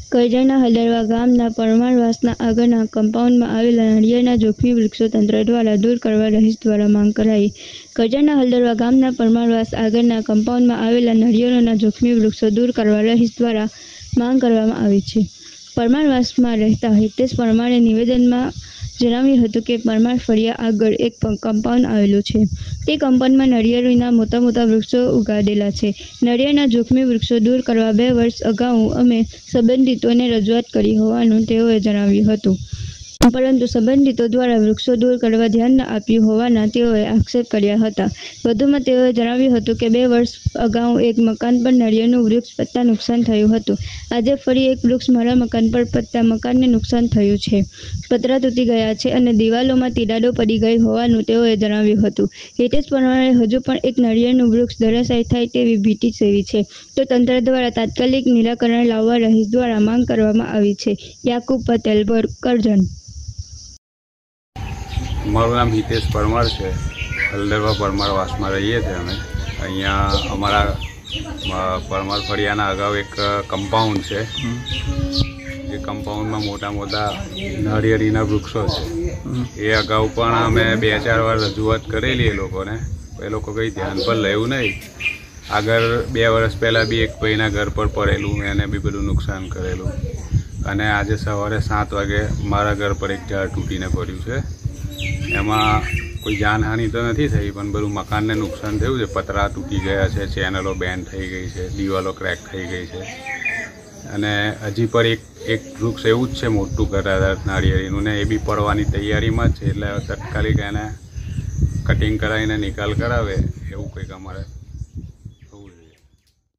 કરજણના હલદરવા ગામના પરમારવાસના આગળના કમ્પાઉન્ડમાં આવેલા નાળિયેરના જોખમી વૃક્ષો તંત્ર દ્વારા દૂર કરવા રહીશ દ્વારા માંગ કરાઈ। કરજણના હલદરવા ગામના પરમારવાસ આગળના કમ્પાઉન્ડમાં આવેલા નાળિયેરોના જોખમી વૃક્ષો દૂર કરવા રહીશ દ્વારા માંગ કરવામાં આવી છે। પરમારવાસમાં રહેતા હિતેશ પરમારે નિવેદનમાં જણાવ્યું હતું કે પરમાર ફળિયા આગળ એક કમ્પાઉન્ડ આવેલું છે। તે કમ્પાઉન્ડમાં નાળિયેરના મોટા વૃક્ષો ઉગાડેલા છે। નાળિયેરના જોખમી વૃક્ષો દૂર કરવા 2 વર્ષ અગાઉ અમે સંબંધિતોને રજૂઆત કરી હોવાનું તેઓએ જણાવ્યું હતું, પરંતુ સંબંધિતો દ્વારા વૃક્ષો દૂર કરવા ધ્યાન ન આપ્યું હોવાના તેઓએ આક્ષેપ કર્યા હતા। વધુમાં તેઓએ જણાવ્યું હતું કે 2 વર્ષ અગાઉ એક મકાન પર નાળિયેરનું વૃક્ષ પડતા નુકસાન થયું હતું। આજે ફરી એક વૃક્ષ મારા મકાન પર પડતા મકાનને નુકસાન થયું છે। પતરા તૂટી ગયા છે અને દિવાલોમાં તિરાડો પડી ગઈ હોવાનું તેઓએ જણાવ્યું હતું। હિતેશ પરમારે હજુ પણ એક નાળિયેરનું વૃક્ષ ધરાશાયી થાય તેવી ભીતિ સેવી છે, તો તંત્ર દ્વારા તાત્કાલિક નિરાકરણ લાવવા રહીશ દ્વારા માંગ કરવામાં આવી છે। યાકુબ પટેલ, કરજણ। મારું નામ હિતેશ પરમાર છે। હલદરવા પરમારવાસમાં રહીએ છીએ અમે। અહીંયા અમારા પરમાર ફળિયાના અગાઉ એક કમ્પાઉન્ડ છે, જે કમ્પાઉન્ડમાં મોટા નાળિયેરીના વૃક્ષો છે। એ અગાઉ પણ અમે 2-4 વાર રજૂઆત કરેલી એ લોકો કંઈ ધ્યાન પર લેવું નહીં। આગળ 2 વર્ષ પહેલાં બી એક ભાઈના ઘર પર પડેલું, એને બી બધું નુકસાન કરેલું, અને આજે સવારે 7 વાગે મારા ઘર પર એક ઝાડ તૂટીને પડ્યું છે। એમાં કોઈ જાનહાનિ તો નથી થઈ, પણ બધું મકાનને નુકસાન થયું છે। પતરા તૂટી ગયા છે, ચેનલો બેન્ડ થઈ ગઈ છે, દિવાલો ક્રેક થઈ ગઈ છે, અને હજી પર એક વૃક્ષ એવું જ છે મોટું ઘટાદાર નાળિયેરીનું, ને એ બી પડવાની તૈયારીમાં જ છે। એટલે તાત્કાલિક એને કટિંગ કરાવીને નિકાલ કરાવે એવું કંઈક અમારે